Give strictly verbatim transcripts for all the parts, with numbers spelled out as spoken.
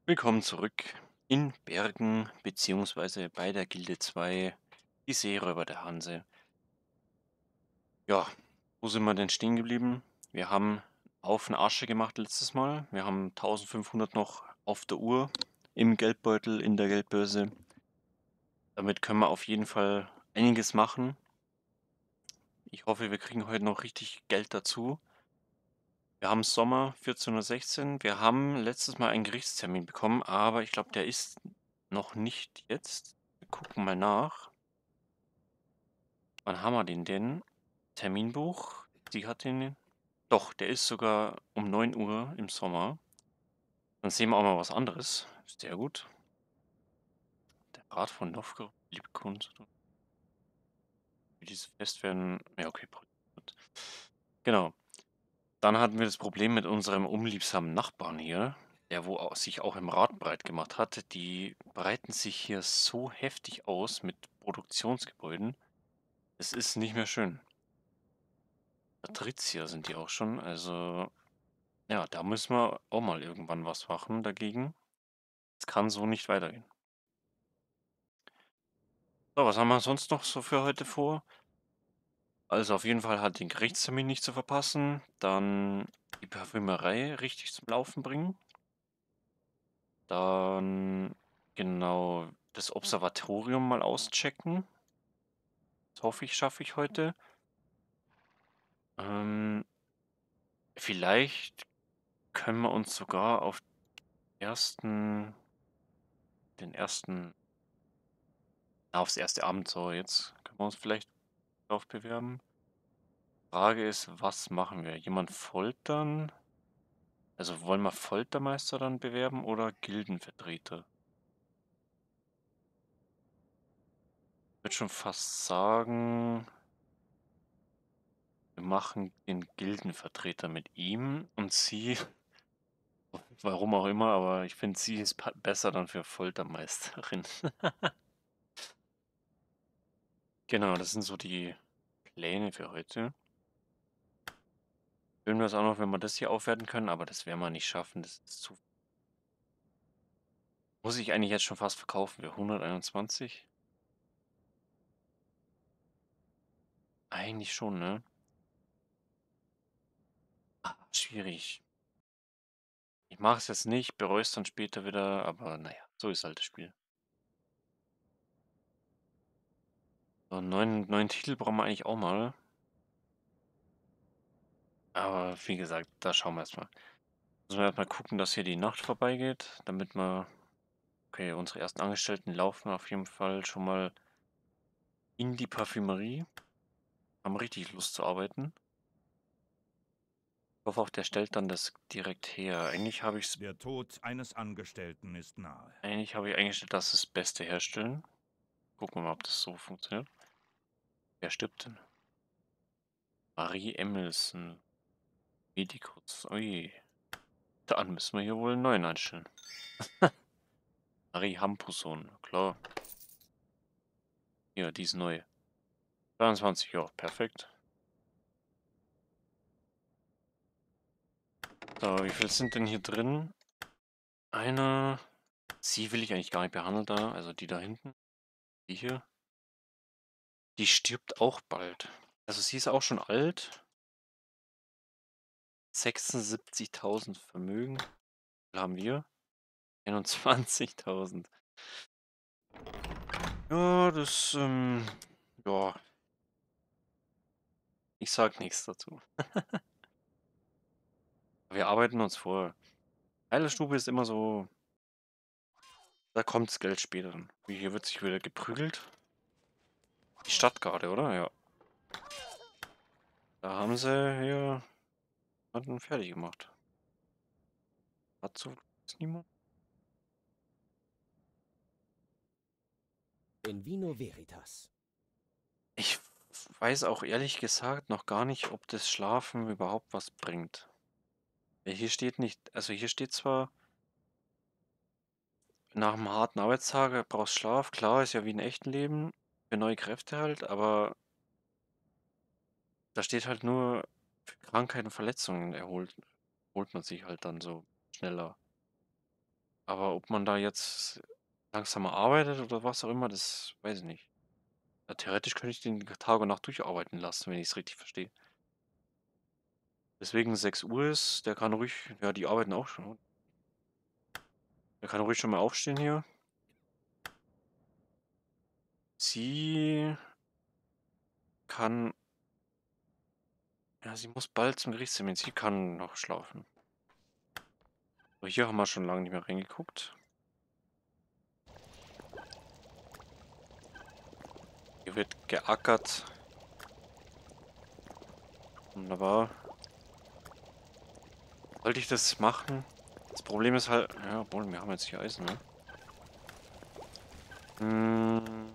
Willkommen zurück in Bergen beziehungsweise bei der Gilde zwei, die Seeräuber der Hanse. Ja, wo sind wir denn stehen geblieben? Wir haben einen Haufen Asche gemacht letztes Mal. Wir haben eintausendfünfhundert noch auf der Uhr, im Geldbeutel, in der Geldbörse. Damit können wir auf jeden Fall einiges machen. Ich hoffe, wir kriegen heute noch richtig Geld dazu. Wir haben Sommer vierzehnhundertsechzehn. Wir haben letztes Mal einen Gerichtstermin bekommen, aber ich glaube, der ist noch nicht jetzt. Wir gucken mal nach. Wann haben wir den denn? Terminbuch. Sie hat den. Doch, der ist sogar um neun Uhr im Sommer. Dann sehen wir auch mal was anderes. Sehr gut. Der Rat von Novgorod liebt Kunst. Für dieses Fest werden. Ja, okay. Gut. Genau. Dann hatten wir das Problem mit unserem unliebsamen Nachbarn hier, der wo au- sich auch im Rat breit gemacht hat. Die breiten sich hier so heftig aus mit Produktionsgebäuden. Es ist nicht mehr schön. Patrizier sind die auch schon. Also, ja, da müssen wir auch mal irgendwann was machen dagegen. Es kann so nicht weitergehen. So, was haben wir sonst noch so für heute vor? Also auf jeden Fall halt den Gerichtstermin nicht zu verpassen. Dann die Parfümerei richtig zum Laufen bringen. Dann, genau, das Observatorium mal auschecken. Das hoffe ich, schaffe ich heute. Ähm, vielleicht können wir uns sogar auf ersten, den ersten, na, aufs erste Abend, so jetzt können wir uns vielleicht drauf bewerben. Frage ist, was machen wir? Jemand foltern? Also wollen wir Foltermeister dann bewerben oder Gildenvertreter? Ich würde schon fast sagen, wir machen den Gildenvertreter mit ihm und sie, warum auch immer, aber ich finde, sie ist pa- besser dann für Foltermeisterin. Genau, das sind so die Pläne für heute. Schön wäre es auch noch, wenn wir das hier aufwerten können, aber das werden wir nicht schaffen. Das ist zu. Muss ich eigentlich jetzt schon fast verkaufen für hunderteinundzwanzig? Eigentlich schon, ne? Ah, schwierig. Ich mache es jetzt nicht, bereue es dann später wieder, aber naja, so ist halt das Spiel. So, einen neuen, neuen Titel brauchen wir eigentlich auch mal. Aber wie gesagt, da schauen wir erstmal. Müssen wir erstmal gucken, dass hier die Nacht vorbeigeht, damit wir. Okay, unsere ersten Angestellten laufen auf jeden Fall schon mal in die Parfümerie. Haben richtig Lust zu arbeiten. Ich hoffe auch, der stellt dann das direkt her. Eigentlich habe ich es. Der Tod eines Angestellten ist nahe. Eigentlich habe ich eingestellt, dass das Beste herstellen. Gucken wir mal, ob das so funktioniert. Wer stirbt denn? Marie Emmelsen. Medikus. Ui. Dann müssen wir hier wohl einen neuen einstellen. Marie Hampusson. Klar. Ja, die ist neu. zweiundzwanzig, ja, perfekt. So, wie viel sind denn hier drin? Eine. Sie will ich eigentlich gar nicht behandeln da. Also die da hinten. Die hier. Die stirbt auch bald. Also sie ist auch schon alt. sechsundsiebzigtausend Vermögen. Wie viel haben wir? einundzwanzigtausend. Ja, das, ähm, ja, ich sag nichts dazu. Wir arbeiten uns vor. Heilerstube ist immer so, da kommt das Geld später dann. Wie, hier wird sich wieder geprügelt. Die Stadtgarde, oder? Ja. Da haben sie hier jemanden fertig gemacht. Hat so niemand? In Vino Veritas. Ich weiß auch ehrlich gesagt noch gar nicht, ob das Schlafen überhaupt was bringt. Ja, hier steht nicht, also hier steht zwar, nach einem harten Arbeitstag brauchst Schlaf, klar, ist ja wie im echten Leben, für neue Kräfte halt, aber da steht halt nur, für Krankheiten und Verletzungen erholt, erholt man sich halt dann so schneller. Aber ob man da jetzt langsamer arbeitet oder was auch immer, das weiß ich nicht. Ja, theoretisch könnte ich den Tag und Nacht durcharbeiten lassen, wenn ich es richtig verstehe. Deswegen sechs Uhr ist, der kann ruhig, ja, die arbeiten auch schon. Der kann ruhig schon mal aufstehen hier. Sie kann, ja, sie muss bald zum Gerichtstermin. Sie kann noch schlafen. So, hier haben wir schon lange nicht mehr reingeguckt. Hier wird geackert. Wunderbar. Sollte ich das machen? Das Problem ist halt, ja, obwohl, wir haben jetzt hier Eisen, ne? Hm,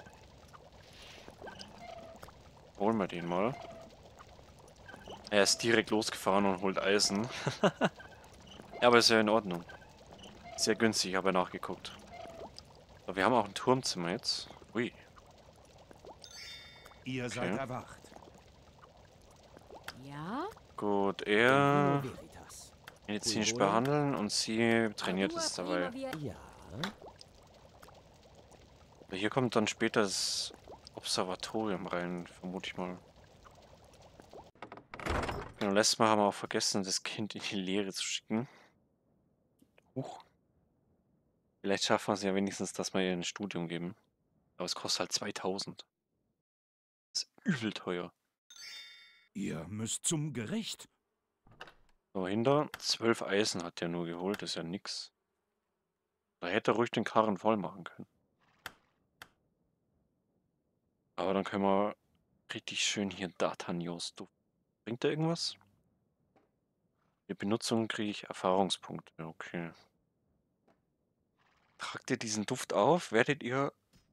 holen wir den mal. Er ist direkt losgefahren und holt Eisen. Ja, aber ist ja in Ordnung. Sehr günstig, habe ja nachgeguckt. So, wir haben auch ein Turmzimmer jetzt. Ui, Ihr seid okay. erwacht. Ja? Gut, Vino er Veritas. medizinisch Wohl, wohl. behandeln und sie trainiert Ardua es prima dabei. vir- Ja. Hier kommt dann später das Observatorium rein, vermute ich mal. Genau, letztes Mal haben wir auch vergessen, das Kind in die Lehre zu schicken. Huch. Vielleicht schaffen wir es ja wenigstens, dass wir ihr ein Studium geben. Aber es kostet halt zweitausend. Das ist übel teuer. Ihr müsst zum Gericht. So, hinter zwölf Eisen hat der nur geholt, das ist ja nix. Da hätte er ruhig den Karren voll machen können. Aber dann können wir richtig schön hier Datanios Duft. Bringt der irgendwas? Die Benutzung kriege ich Erfahrungspunkte. Okay. Tragt ihr diesen Duft auf, werdet ihr.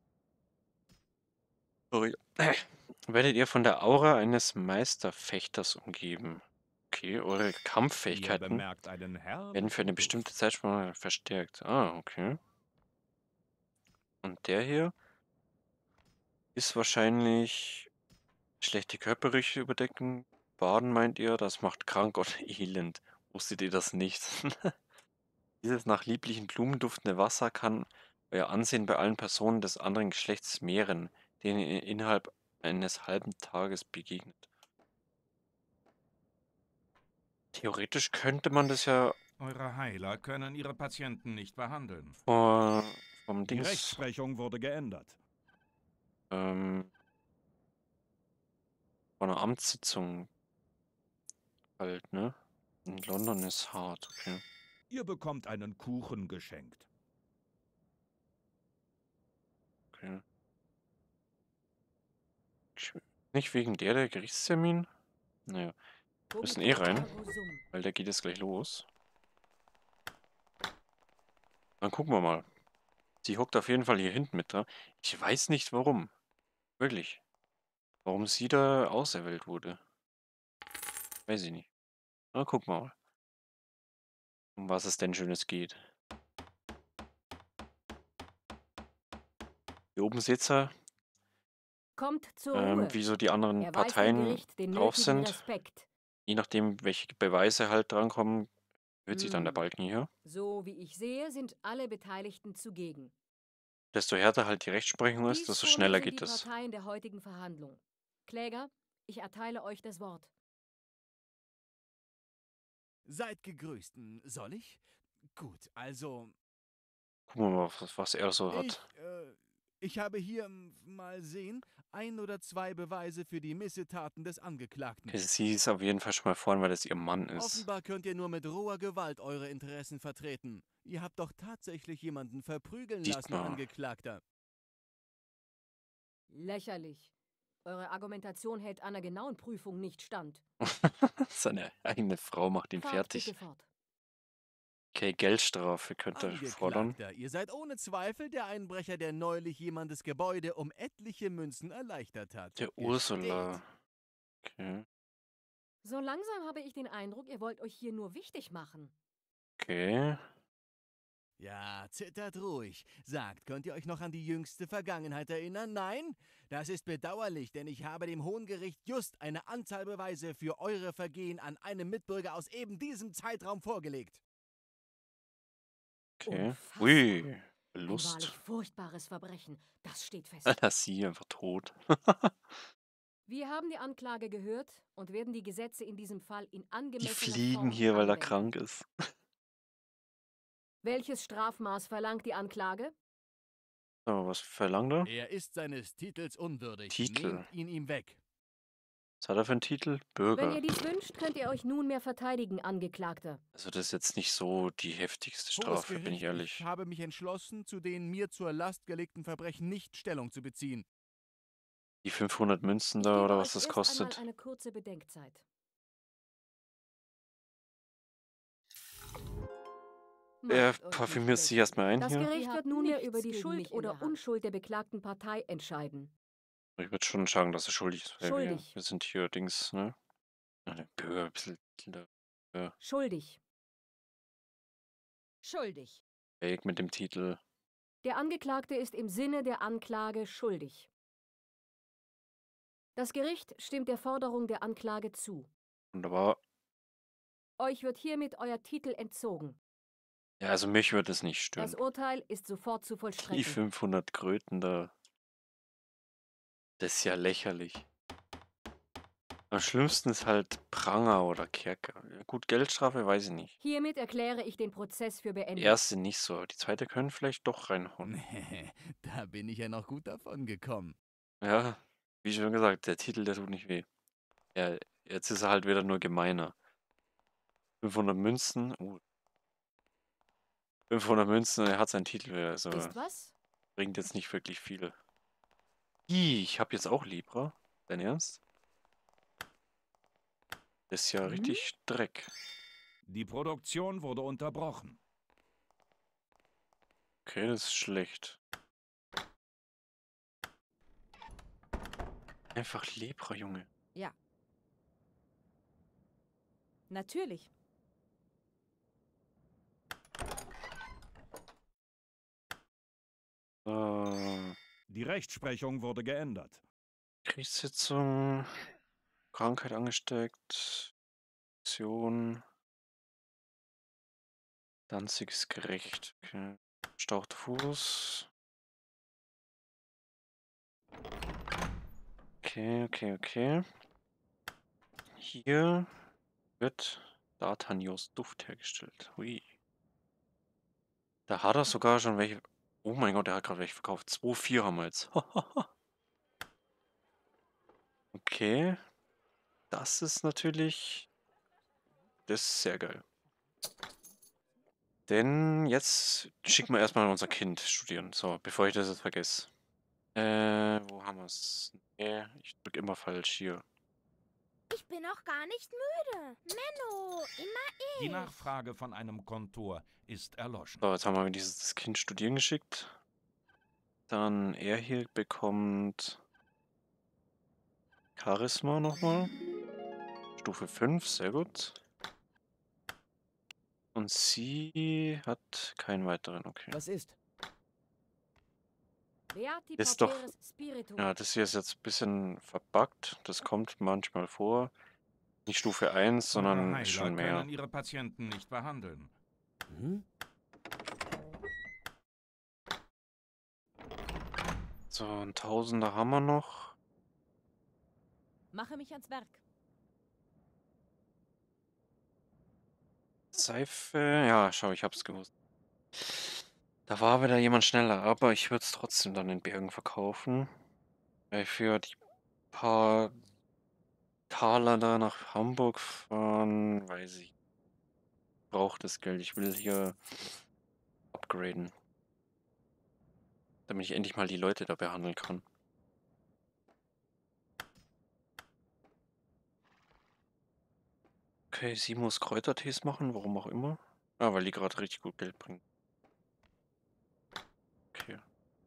Sorry. Werdet ihr von der Aura eines Meisterfechters umgeben. Okay, eure Ihr Kampffähigkeiten bemerkt einen werden für eine herrlichen bestimmte Duft. Zeitspanne verstärkt. Ah, okay. Und der hier ist wahrscheinlich schlechte Körpergerüche überdecken. Baden meint ihr, das macht krank oder elend. Wusstet ihr das nicht? Dieses nach lieblichen Blumen duftende Wasser kann euer Ansehen bei allen Personen des anderen Geschlechts mehren, denen ihr innerhalb eines halben Tages begegnet. Theoretisch könnte man das ja Eure Heiler können ihre Patienten nicht behandeln. vor, vom Die Dings, Rechtsprechung wurde geändert. ähm, vor einer Amtssitzung halt, ne? In London ist hart, okay. Ihr bekommt einen Kuchen geschenkt. okay. Ich- Nicht wegen der der Gerichtstermin? Naja, wir müssen eh Cogitat rein, ergo sum. weil der geht jetzt gleich los. Dann gucken wir mal. Sie hockt auf jeden Fall hier hinten mit dran. Ich weiß nicht warum. Wirklich. Warum sie da auserwählt wurde. Weiß ich nicht. Na, gucken wir mal. Um was es denn Schönes geht. Hier oben seht ihr, Kommt zur ähm, Ruhe. wie so die anderen Erweist dem Parteien Gericht den drauf nötigen sind. Respekt. Je nachdem, welche Beweise halt drankommen, wird sich dann der Hm. Balken hier. So wie ich sehe, sind alle Beteiligten zugegen. Desto härter halt die Rechtsprechung ist, Dies desto vor mir schneller sind geht die es. Parteien der heutigen Verhandlung. Kläger, ich erteile euch das Wort. Seid gegrüßt. Hm, Soll ich? Gut, also Gucken wir mal, was, was er so ich, hat. äh, ich habe hier hm, mal sehen, ein oder zwei Beweise für die Missetaten des Angeklagten. Okay, sie ist auf jeden Fall schon mal vorne, weil das ihr Mann ist. Offenbar könnt ihr nur mit roher Gewalt eure Interessen vertreten. Ihr habt doch tatsächlich jemanden verprügeln Sieht lassen, man. Angeklagter. Lächerlich. Eure Argumentation hält einer genauen Prüfung nicht stand. Seine eigene Frau macht ihn Fahrt fertig. bitte fort. Okay, Geldstrafe könnte er fordern. Angeklagter, ihr seid ohne Zweifel der Einbrecher, der neulich jemandes Gebäude um etliche Münzen erleichtert hat. Der Gesteht. Ursula. Okay. So langsam habe ich den Eindruck, ihr wollt euch hier nur wichtig machen. Okay. Ja, zittert ruhig. Sagt, könnt ihr euch noch an die jüngste Vergangenheit erinnern? Nein? Das ist bedauerlich, denn ich habe dem Hohen Gericht just eine Anzahl Beweise für eure Vergehen an einem Mitbürger aus eben diesem Zeitraum vorgelegt. Okay. Unfassbar. Ui, Ein Lust. wahrlich furchtbares Verbrechen. Das steht fest. Lass sie einfach tot. Wir haben die Anklage gehört und werden die Gesetze in diesem Fall in Die angemessener fliehen Form hier, weil er anwenden. krank ist. Welches Strafmaß verlangt die Anklage? So, was verlangt er? Er ist seines Titels unwürdig. Titel. Nehmt ihn ihm weg. Was hat er für einen Titel? Wenn Bürger. ihr dies wünscht, könnt ihr euch nunmehr verteidigen, Angeklagter. Also das ist jetzt nicht so die heftigste Hohes Strafe, bin Gericht, ich ehrlich. Ich habe mich entschlossen, zu den mir zur Last gelegten Verbrechen nicht Stellung zu beziehen. Die fünfhundert Münzen Ich da gebe oder euch was das erst kostet. einmal eine kurze Bedenkzeit. Er Macht euch parfümiert nicht sich lächerlich. erstmal ein Das hier. Gericht Ihr wird habt nunmehr nichts über die gegen Schuld mich in oder der Hand. Unschuld der beklagten Partei entscheiden. Ich würde schon sagen, dass er schuldig ist. weil wir- Schuldig. Wir sind hier Dings, ne? Ja, der Bürger, ein bisschen der Schuldig. Schuldig. Weg mit dem Titel. Der Angeklagte ist im Sinne der Anklage schuldig. Das Gericht stimmt der Forderung der Anklage zu. Wunderbar. Euch wird hiermit euer Titel entzogen. Ja, also mich würde es nicht stören. Das Urteil ist sofort zu Die vollstrecken. fünfhundert Kröten da. Das ist ja lächerlich. Am schlimmsten ist halt Pranger oder Kerker. Gut, Geldstrafe weiß ich nicht. Hiermit erkläre ich den Prozess für Die beendet. erste nicht so, aber die zweite können vielleicht doch reinhauen. Nee, da bin ich ja noch gut davon gekommen. Ja, wie schon gesagt, der Titel, der tut nicht weh. Ja, jetzt ist er halt wieder nur gemeiner. fünfhundert Münzen. Oh. fünfhundert Münzen, er hat seinen Titel wieder. Also Ist was? bringt jetzt nicht wirklich viel. Ih, ich habe jetzt auch Libra. Dein Ernst? Das ist ja Hm? richtig Dreck. Die Produktion wurde unterbrochen. Okay, das ist schlecht. Einfach Lepra, Junge. Ja. Natürlich. Äh, Die Rechtsprechung wurde geändert. Kriegssitzung. Krankheit angesteckt. Aktion. Danziges Gericht. Okay. Stauchter Fuß. Okay, okay, okay. Hier wird D'Artagnans Duft hergestellt. Hui. Da hat er sogar schon welche. Oh mein Gott, der hat gerade welche verkauft. zwei Komma vier haben wir jetzt. Okay. Das ist natürlich. Das ist sehr geil. Denn jetzt schicken wir erstmal unser Kind studieren. So, bevor ich das jetzt vergesse. Äh, wo haben wir es? Nee, ich drücke immer falsch hier. Ich bin noch gar nicht müde. Menno, immer Die ich. Nachfrage von einem Kontor ist erloschen. So, jetzt haben wir dieses das Kind studieren geschickt. Dann er hier bekommt Charisma nochmal. Stufe fünf, sehr gut. Und sie hat keinen weiteren, okay. Was ist? Beati Ist doch- pauperis spiritum. Ja, das hier ist jetzt ein bisschen verbuggt. Das kommt manchmal vor. Nicht Stufe eins, Eure sondern Heiler schon mehr. können ihre Patienten nicht behandeln. Hm? So, ein Tausender haben wir noch. Mache mich ans Werk. Seife, ja, schau, ich hab's gewusst. Da war wieder jemand schneller, aber ich würde es trotzdem dann in Bergen verkaufen. Weil für die paar Taler da nach Hamburg fahren, weiß ich. Ich brauche das Geld. Ich will hier upgraden. Damit ich endlich mal die Leute da behandeln kann. Okay, sie muss Kräutertees machen, warum auch immer. Ah, weil die gerade richtig gut Geld bringen. Okay.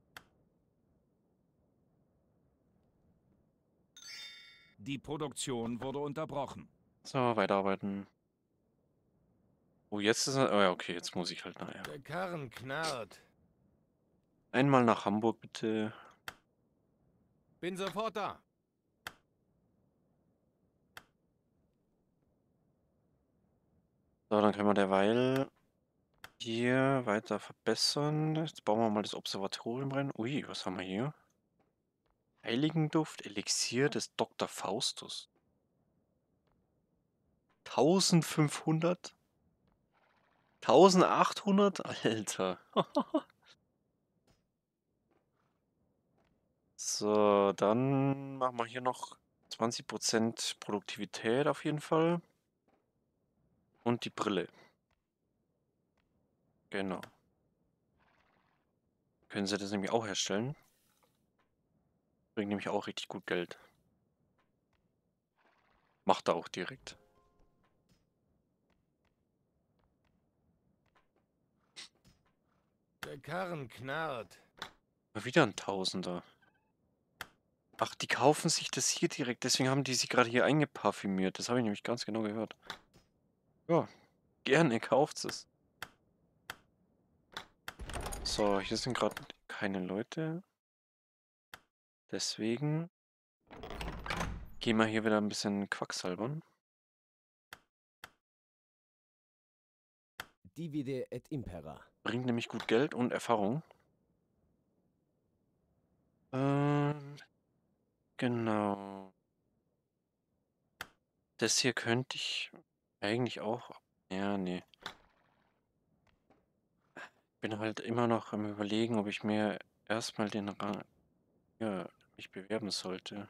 Die Produktion wurde unterbrochen. So, weiterarbeiten. Oh, jetzt ist er. Oh ja, okay, jetzt muss ich halt nachher. Der Karren knarrt. Einmal nach Hamburg, bitte. Bin sofort da. So, dann können wir derweil Hier weiter verbessern. Jetzt bauen wir mal das Observatorium rein. Ui, was haben wir hier? Heiligenduft, Elixier des Doktor Faustus. eintausendfünfhundert? eintausendachthundert? Alter. So, dann machen wir hier noch zwanzig Prozent Produktivität auf jeden Fall. Und die Brille. Genau. Können sie das nämlich auch herstellen. Bringt nämlich auch richtig gut Geld. Macht er auch direkt. Der Karren knarrt. Mal wieder ein Tausender. Ach, die kaufen sich das hier direkt. Deswegen haben die sich gerade hier eingeparfümiert. Das habe ich nämlich ganz genau gehört. Ja, gerne kauft es. So, hier sind gerade keine Leute. Deswegen gehen wir hier wieder ein bisschen quacksalbern. Divide et impera. Bringt nämlich gut Geld und Erfahrung. Ähm, genau. Das hier könnte ich eigentlich auch. Ja, nee. Bin halt immer noch am Überlegen, ob ich mir erstmal den Rang, ja, mich bewerben sollte.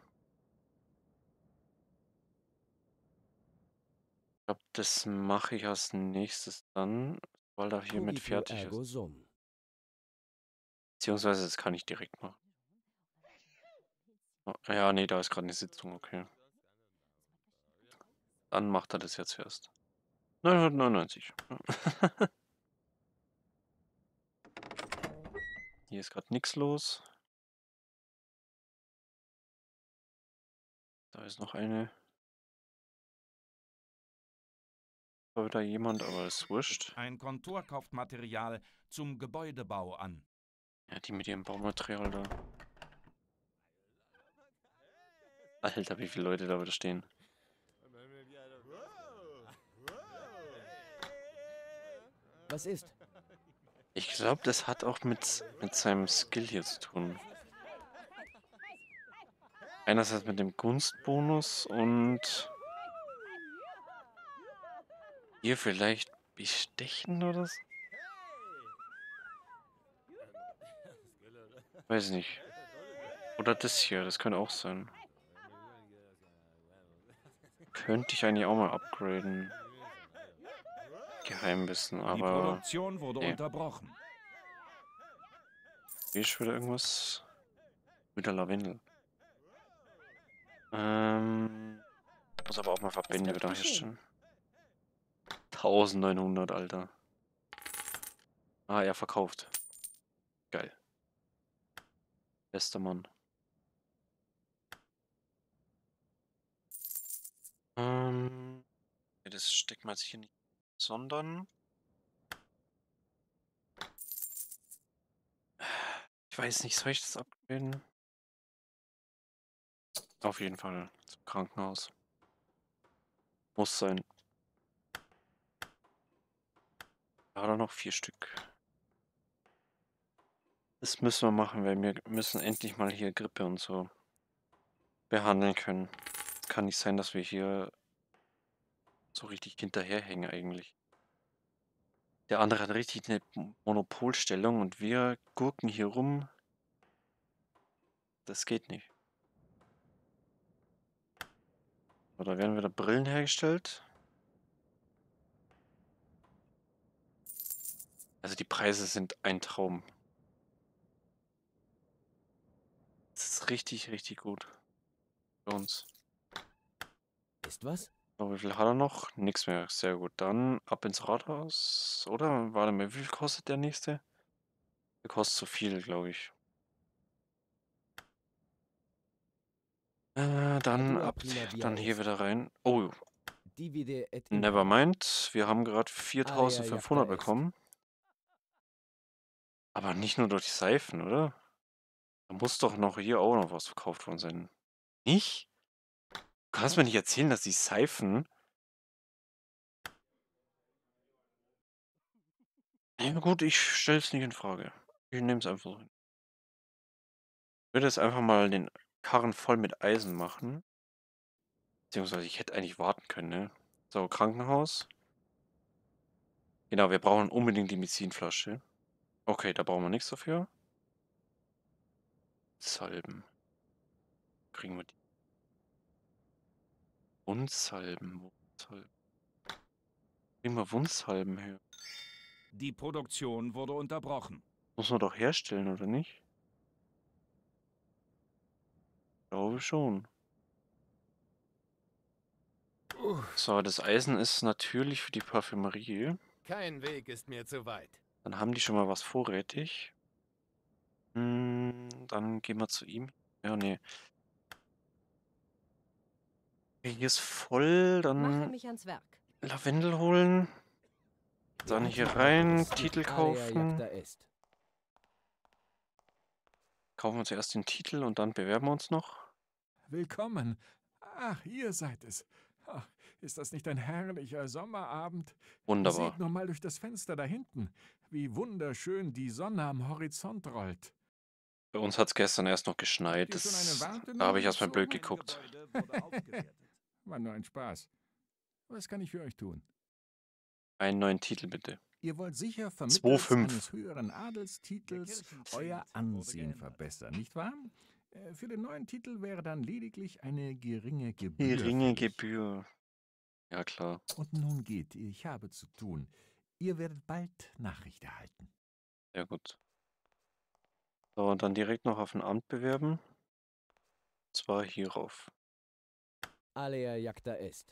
Ich glaube, das mache ich als nächstes dann, weil er hiermit Cogito fertig ergo ist. sum. Beziehungsweise, das kann ich direkt machen. Oh, ja, nee, da ist gerade eine Sitzung, okay. Dann macht er das jetzt erst. neunhundertneunundneunzig. Ja. Hier ist gerade nichts los. Da ist noch eine. Da wieder jemand, aber ist wurscht. Ein Kontor kauft Material zum Gebäudebau an. Ja, die mit ihrem Baumaterial da. Alter, wie viele Leute da wieder stehen. Was ist? Ich glaube, das hat auch mit, mit seinem Skill hier zu tun. Einerseits mit dem Gunstbonus und hier vielleicht bestechen oder so? Weiß nicht. Oder das hier, das könnte auch sein. Könnte ich eigentlich auch mal upgraden. Geheimwissen, Die aber... Produktion wurde nee. unterbrochen. Hier ist wieder irgendwas. Wieder Lavendel. Ähm... Muss aber auch mal Verbände wieder herstellen. eintausendneunhundert, Alter. Ah, er verkauft. Geil. Bester Mann. Ähm... ja, das steckt man jetzt hier nicht. Sondern... Ich weiß nicht, soll ich das upgraden? Auf jeden Fall zum Krankenhaus. Muss sein. Da hat er noch vier Stück. Das müssen wir machen, weil wir müssen endlich mal hier Grippe und so behandeln können. Es kann nicht sein, dass wir hier so richtig hinterherhängen eigentlich. Der andere hat richtig eine Monopolstellung und wir gurken hier rum. Das geht nicht. Oder werden wieder Brillen hergestellt? Also die Preise sind ein Traum. Das ist richtig, richtig gut. Für uns. Ist was? So, wie viel hat er noch? Nix mehr. Sehr gut. Dann ab ins Rathaus. Oder? Warte mal, wie viel kostet der nächste? Der kostet zu viel, glaube ich. Äh, dann Adua ab, prima via dann hier est. wieder rein. Oh, Divide et never impera. mind. Wir haben gerade viertausendfünfhundert jacta est. bekommen. Aber nicht nur durch die Seifen, oder? Da muss doch noch hier auch noch was verkauft worden sein. Nicht? Du kannst mir nicht erzählen, dass die Seifen Ja gut, ich stelle es nicht in Frage. Ich nehme es einfach so hin. Ich würde jetzt einfach mal den Karren voll mit Eisen machen. Beziehungsweise ich hätte eigentlich warten können, ne? So, Krankenhaus. Genau, wir brauchen unbedingt die Medizinflasche. Okay, da brauchen wir nichts dafür. Salben. Kriegen wir die? Wundsalben. Wundsalben. Kriegen wir Wundsalben her? Die Produktion wurde unterbrochen. Muss man doch herstellen, oder nicht? Ich glaube schon. So, das Eisen ist natürlich für die Parfümerie. Kein Weg ist mir zu weit. Dann haben die schon mal was vorrätig. Hm, dann gehen wir zu ihm. Ja, nee. Hier ist voll, Mache dann mich ans Werk. Lavendel holen. Die Dann hier Antipaper rein, ist die Titel Alea kaufen. Jacta Est. Kaufen wir zuerst den Titel und dann bewerben wir uns noch. Willkommen. Ach, ihr seid es. Ach, ist das nicht ein herrlicher Sommerabend? Wunderbar. Seht nur mal durch das Fenster da hinten, wie wunderschön die Sonne am Horizont rollt. Bei uns hat es gestern erst noch geschneit. Habt ihr schon eine Das, Warnung da habe ich erstmal blöd gezogen? geguckt. War nur ein Spaß. Was kann ich für euch tun? Einen neuen Titel bitte. Ihr wollt sicher zwei vermittels fünf. eines höheren Adelstitels euer Ansehen verbessern, nicht wahr? Äh, Für den neuen Titel wäre dann lediglich eine geringe Gebühr Geringe fällig. Gebühr. Ja, klar. Und nun geht, ich habe zu tun. Ihr werdet bald Nachricht erhalten. Sehr gut. So, und dann direkt noch auf ein Amt bewerben. Und zwar hierauf. Alea Jacta Est.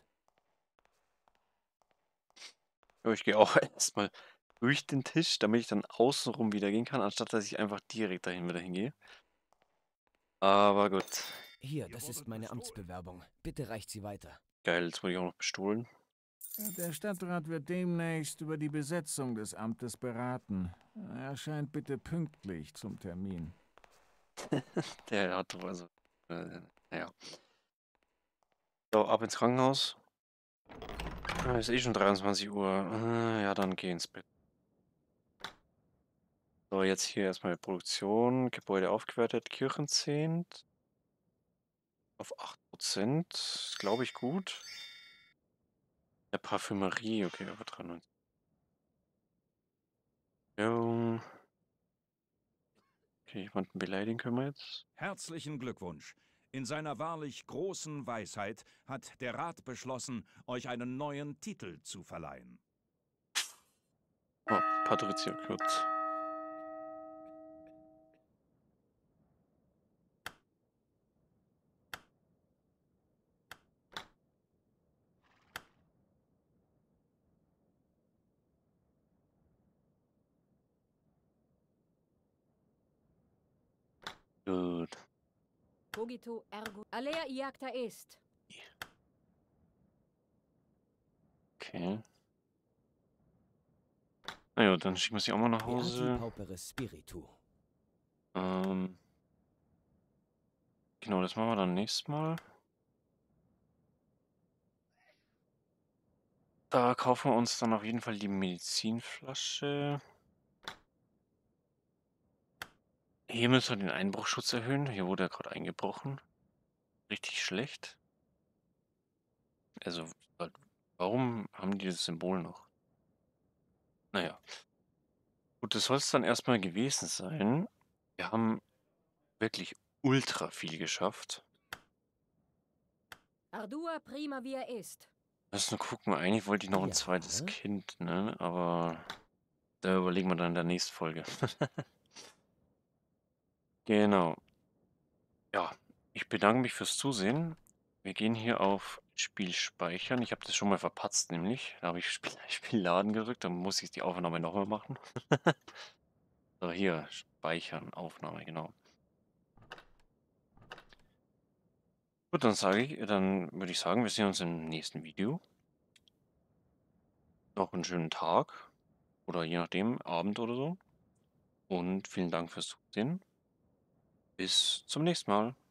Ja, ich gehe auch erstmal durch den Tisch, damit ich dann außenrum wieder gehen kann, anstatt dass ich einfach direkt dahin wieder hingehe. Aber gut. Hier, das ist meine Amtsbewerbung. Bitte reicht sie weiter. Geil, jetzt wurde ich auch noch bestohlen. Der Stadtrat wird demnächst über die Besetzung des Amtes beraten. Erscheint bitte pünktlich zum Termin. Der hat doch also. Äh, naja. So, ab ins Krankenhaus. Ah, ist eh schon dreiundzwanzig Uhr. Äh, ja, dann geh ins Bett. So, jetzt hier erstmal Produktion. Gebäude aufgewertet. Kirchenzehnt. Auf acht Prozent. Glaube ich gut. Der Parfümerie. Okay, aber dreiundneunzig. Ja. Okay, jemanden beleidigen können wir jetzt. Herzlichen Glückwunsch. In seiner wahrlich großen Weisheit hat der Rat beschlossen, euch einen neuen Titel zu verleihen. Oh, Patricia, gut. Gut. Cogito ergo. Alea Jacta Est. Okay. Na ja, dann schicken wir sie auch mal nach Beati Hause. pauperis spiritu. Ähm. Genau, das machen wir dann nächstes Mal. Da kaufen wir uns dann auf jeden Fall die Medizinflasche. Hier müssen wir den Einbruchschutz erhöhen. Hier wurde er gerade eingebrochen. Richtig schlecht. Also, wa- warum haben die das Symbol noch? Naja. Gut, das soll es dann erstmal gewesen sein. Wir haben wirklich ultra viel geschafft. Ardua prima via est. Lass nur gucken, eigentlich wollte ich noch ein Ja. zweites Kind, ne? Aber da überlegen wir dann in der nächsten Folge. Genau. Ja, ich bedanke mich fürs Zusehen. Wir gehen hier auf Spiel speichern. Ich habe das schon mal verpatzt, nämlich. Da habe ich Spiel, Spiel laden gedrückt, dann muss ich die Aufnahme nochmal machen. So, hier, speichern, Aufnahme, genau. Gut, dann sage ich, dann würde ich sagen, wir sehen uns im nächsten Video. Noch einen schönen Tag oder je nachdem, Abend oder so. Und vielen Dank fürs Zusehen. Bis zum nächsten Mal.